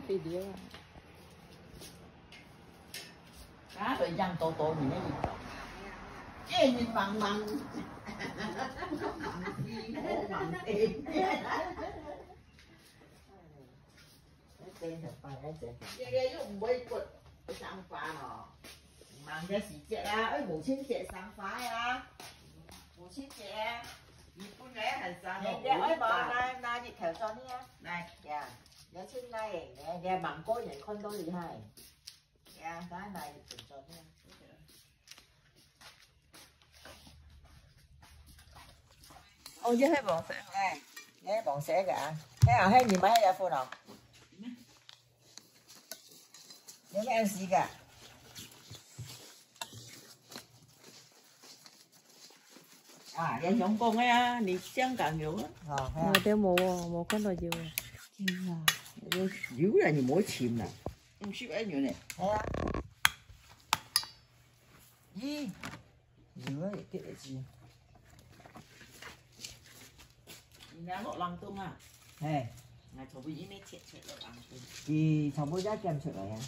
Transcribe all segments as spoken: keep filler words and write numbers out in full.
video à. Cá rồi dân tô tô gì đấy. Cái nhìn bằng bằng. Bằng tiền. Tên thật phải cái chuyện. Cái cái dùng bây quật sang phá nó. Mang cái gì chết à? Ơi bố chín chết sang phá à? Bố chín chết. Nhìn con gái hẳn sao nó. Dạ ơi bà na na dịch theo cho nha. Này, dạ. Dạ trên này, dạ bằng cô những con đôi gì hay. Dạ, cái này dịch cho nha. Ô chứ hay bọn sẽ. Này, nghe bọn sẽ cả. Thế nào hết gì mấy ra phô nào. Nhớ mấy anh gì cả. À, vậy giống con ấy, đi xem cả nhiều á. Mà theo một một con đòi nhiều. Dữ là nhiều mỗi chìm nè. Không ship ấy nhiều nè. Thế á. Gì? Dữ ấy, cái gì? Nhà lộ lăng tung à? Hey. Ngày cháu bị mấy chuyện chuyện lộ lăng tung. Thì cháu bố giá kem chuyện rồi à?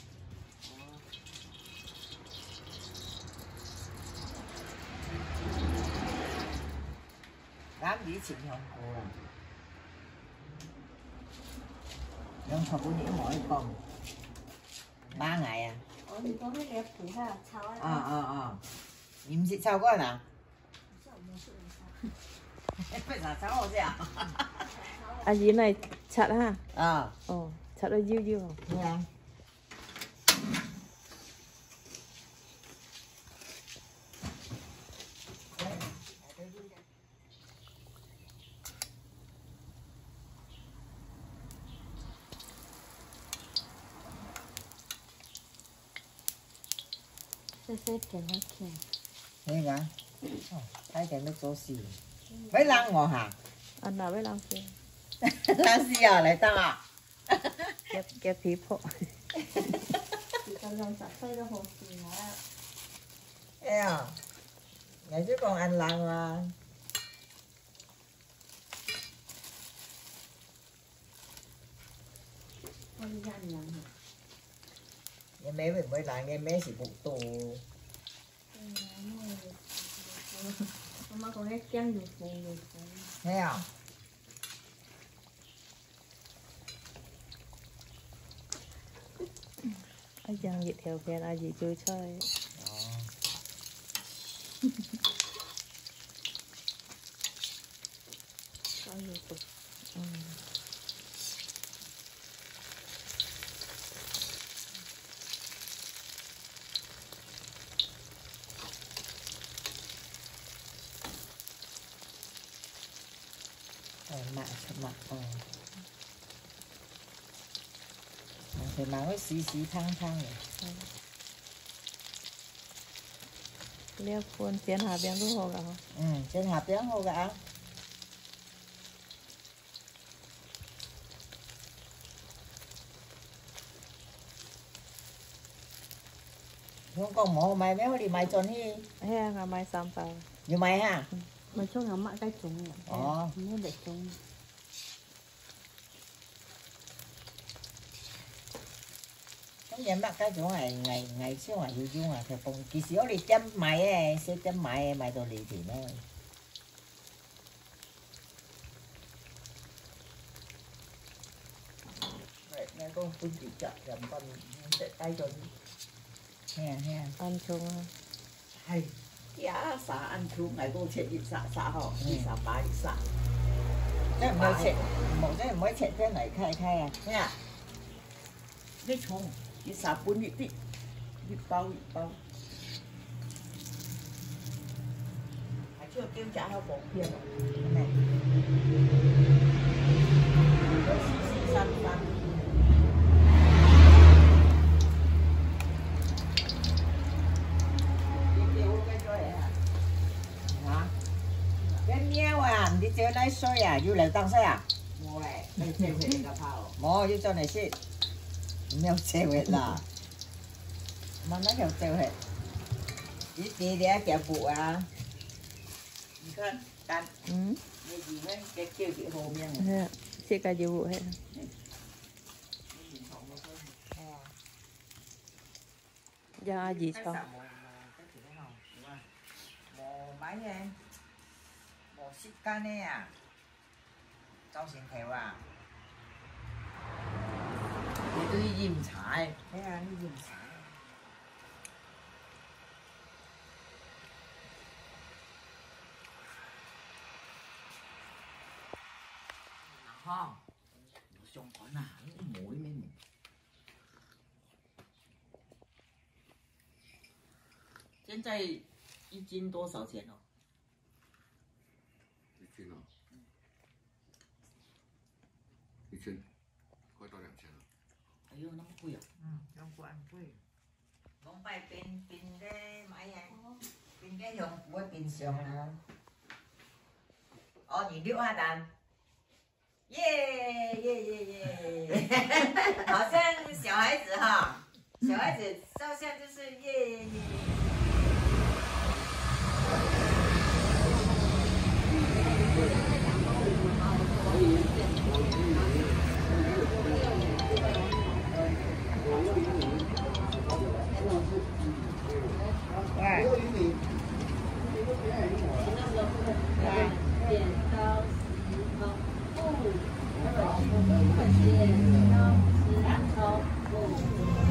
Làm gì chịu không cô à? Nhưng cháu bố nghĩ mỗi con ba ngày à? Ờ, thì có cái đẹp thử ha, cháu ấy. Ờ, ờ, ờ. Nhìn chị cháu có nào? Bây giờ cháu hồ gì à? À gì này chặt ha? Ờ. Ồ, chặt ở dư dư không? Dạ. Xếp xếp kèm hết kèm. Thế hả? Thấy cái nước số xì. Với lăng ngồi hả? Ăn nào với lăng xì. Lăng xì à lại tăng à? Kẹp kẹp phí phộ. Chỉ cần lòng sạch xây ra hồ xì hả? Thế à? Ngày trước con ăn lăng mà. Con dặn lắm hả? Nghe mấy mình mới lại nghe mấy chỉ phục tù. Mà có cái kem được phù được phù. Thế à? Ai chẳng gì theo khen ai gì chơi chơi. Có nhiều tục. Ừ. Mạng mạng ờ. Thì mạng nó xí xí thăng thăng rồi. Leo khuôn tiến hà biếng lúc hồ gà không? Ừ, trên hạt tiếng hồ gà. Không còn mổ mày méo đi mày tròn hi. He là mai xăm tàu. Như mày ha? Mà cho ngắm mạng cái trúng nhỉ? Ờ. Muốn để trúng. Không dám bắt cái chỗ này ngày ngày xưa mà yêu chung à thì còn kỳ xíu đi chấm mày ấy, sẽ chấm mày mày đồ đi thì nó. Vậy nghe con phun chỉ chặt làm con sẽ tay rồi. Hè hè. Ăn chung Hay. Dạ xả ăn chung ngày cô chạy đi xả xả họ đi xả ba đi xả. Thế mới chạy một cái mới chạy thế này khai khai à nha. Cái chung đi xả bún đi tí đi bao đi bao. Hãy chưa kem trả hao bột kia rồi. Này. Xì xì xăm xăm. Đi chơi lấy xoay à, du lịch tăng xoay à? Mua này, đây treo hết cả phao. Mua chứ cho này xí. Mèo treo hết là. Mà nó kêu treo hết. Ít đi đi kẹo phụ à. Con, con. Ừ. Cái gì đó, cái kêu chị hồ miệng. Chị cả vụ hết. gia gì Cái cho xả mồ cái gì thế nào đúng không? Mồ máy em mồ xích ca nè à trong xin theo à đi tôi đi dìm trái thế à đi dìm trái không trong có nào mũi mấy mình现在一斤多少钱哦？ 一斤哦，一千，快到两千了。 哎呦，那么贵啊！嗯，中国很贵。讲拜变变个买呀，变个用不会变相啊。哦，你六下单。耶耶耶耶！好像小孩子哈，小孩子照相就是耶耶耶。 剪刀石头布，剪刀石头布。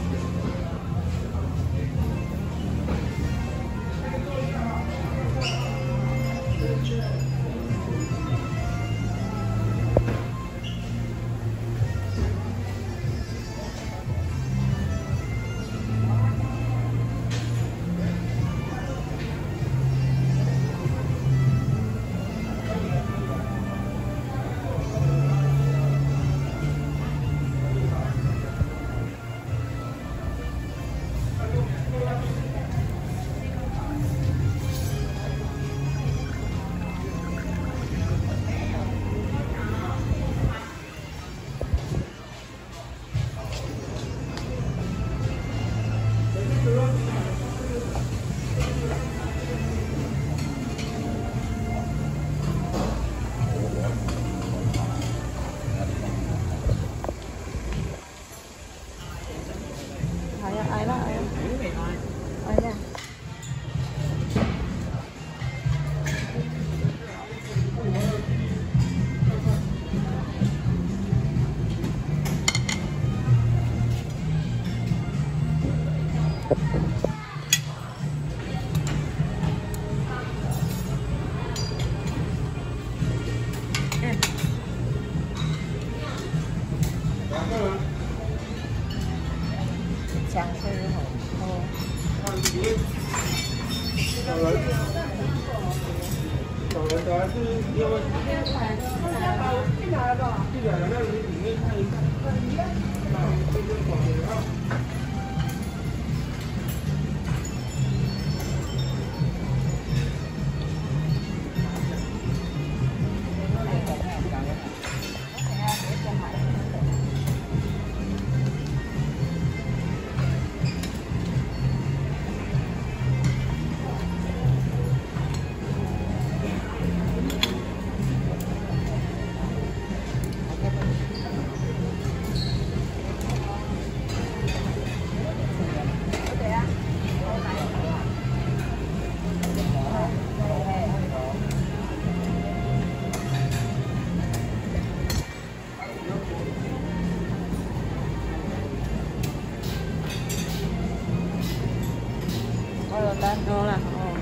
ai á ai đó ai á ai nha香水好哦。 小人的是因为进来了吧？进来了，那你里面看一看。那这个广告。 Đó là oh.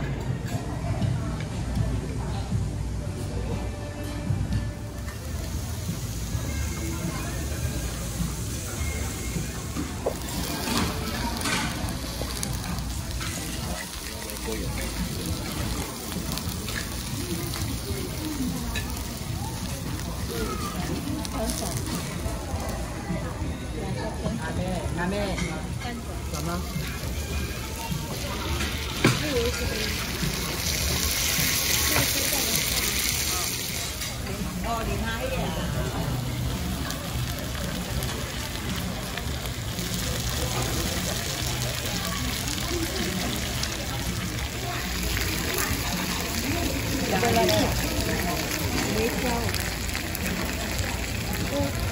Ame, sama. Oh, di hai ya.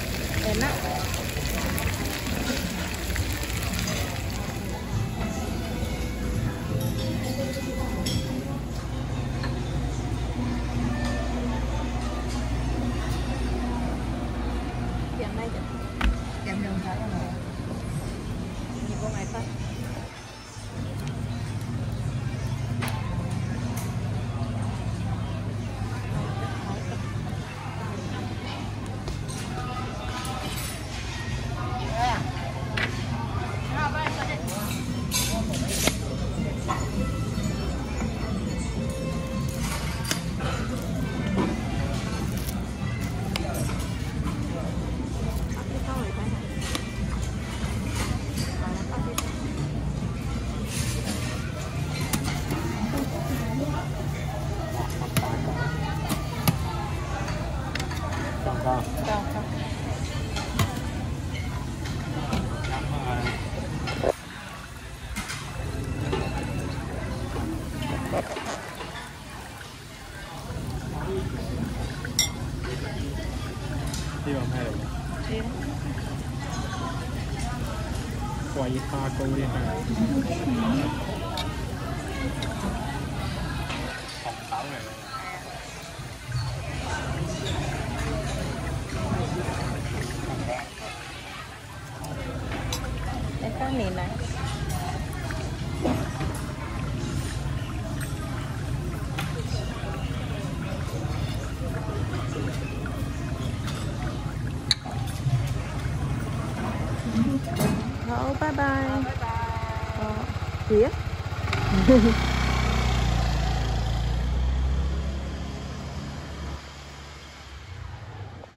Enak. ปล่อยปลาโกเลยครับของเขาเลยไอ้ข้างนี้นะ好，拜拜。好，别。